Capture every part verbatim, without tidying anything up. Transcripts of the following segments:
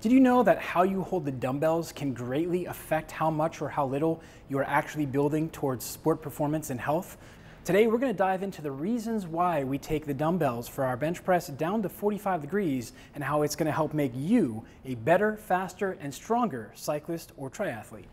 Did you know that how you hold the dumbbells can greatly affect how much or how little you are actually building towards sport performance and health? Today we're going to dive into the reasons why we take the dumbbells for our bench press down to forty-five degrees and how it's going to help make you a better, faster, and stronger cyclist or triathlete.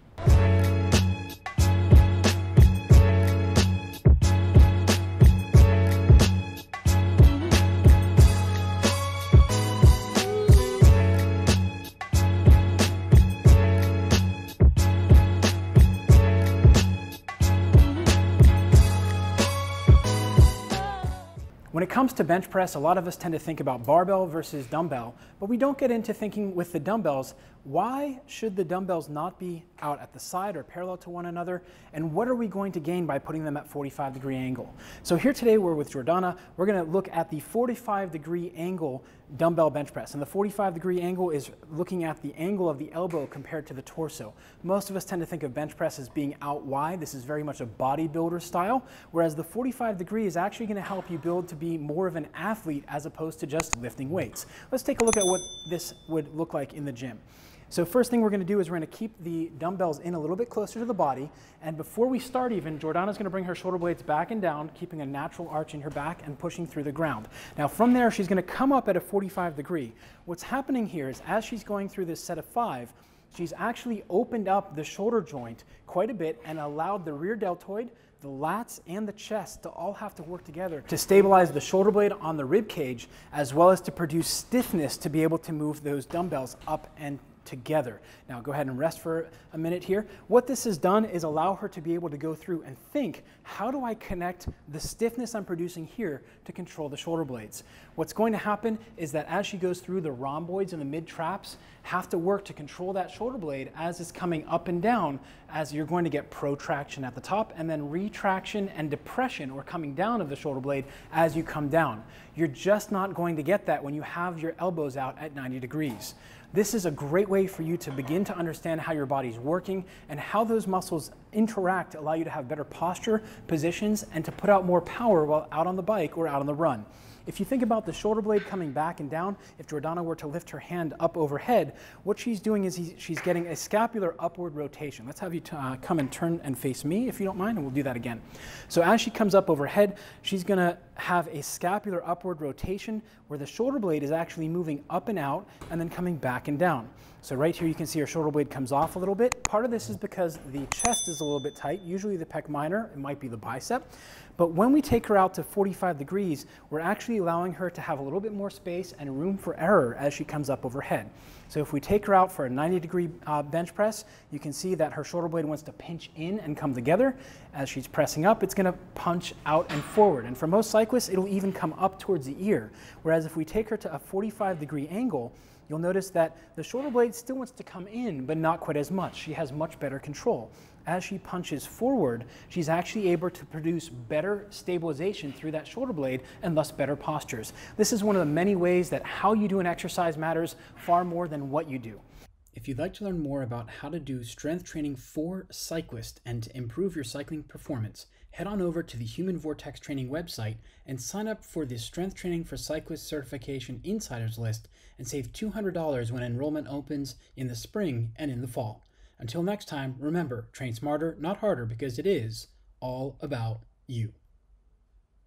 When it comes to bench press, a lot of us tend to think about barbell versus dumbbell, but we don't get into thinking with the dumbbells, why should the dumbbells not be out at the side or parallel to one another, and what are we going to gain by putting them at forty-five degree angle? So here today we're with Jordana. We're going to look at the forty-five degree angle dumbbell bench press, and the forty-five degree angle is looking at the angle of the elbow compared to the torso. Most of us tend to think of bench press as being out wide. This is very much a bodybuilder style, whereas the forty-five degree is actually going to help you build to be more of an athlete as opposed to just lifting weights. Let's take a look at what this would look like in the gym. So first thing we're going to do is we're going to keep the dumbbells in a little bit closer to the body, and before we start even, Jordana's going to bring her shoulder blades back and down, keeping a natural arch in her back and pushing through the ground. Now from there she's going to come up at a forty-five degree. What's happening here is as she's going through this set of five, she's actually opened up the shoulder joint quite a bit and allowed the rear deltoid, the lats, and the chest to all have to work together to stabilize the shoulder blade on the rib cage, as well as to produce stiffness to be able to move those dumbbells up and together. Now go ahead and rest for a minute here. What this has done is allow her to be able to go through and think, how do I connect the stiffness I'm producing here to control the shoulder blades? What's going to happen is that as she goes through, the rhomboids and the mid traps have to work to control that shoulder blade as it's coming up and down, as you're going to get protraction at the top and then retraction and depression or coming down of the shoulder blade as you come down. You're just not going to get that when you have your elbows out at ninety degrees. This is a great way for you to begin to understand how your body's working and how those muscles interact, allow you to have better posture, positions, and to put out more power while out on the bike or out on the run. If you think about the shoulder blade coming back and down, if Jordana were to lift her hand up overhead, what she's doing is he, she's getting a scapular upward rotation. Let's have you uh, come and turn and face me, if you don't mind, and we'll do that again. So as she comes up overhead, she's going to have a scapular upward rotation where the shoulder blade is actually moving up and out and then coming back and down. So right here you can see her shoulder blade comes off a little bit. Part of this is because the chest is a little bit tight, usually the pec minor, it might be the bicep. But when we take her out to forty-five degrees, we're actually allowing her to have a little bit more space and room for error as she comes up overhead. So if we take her out for a ninety degree uh, bench press, you can see that her shoulder blade wants to pinch in and come together. As she's pressing up, it's going to punch out and forward. And for most cyclists, it'll even come up towards the ear. Whereas if we take her to a forty-five degree angle, you'll notice that the shoulder blade still wants to come in, but not quite as much. She has much better control. As she punches forward, she's actually able to produce better stabilization through that shoulder blade and thus better postures. This is one of the many ways that how you do an exercise matters far more than what you do. If you'd like to learn more about how to do strength training for cyclists and to improve your cycling performance, head on over to the Human Vortex Training website and sign up for the Strength Training for Cyclists Certification Insiders List and save two hundred dollars when enrollment opens in the spring and in the fall. Until next time, remember, train smarter, not harder, because it is all about you.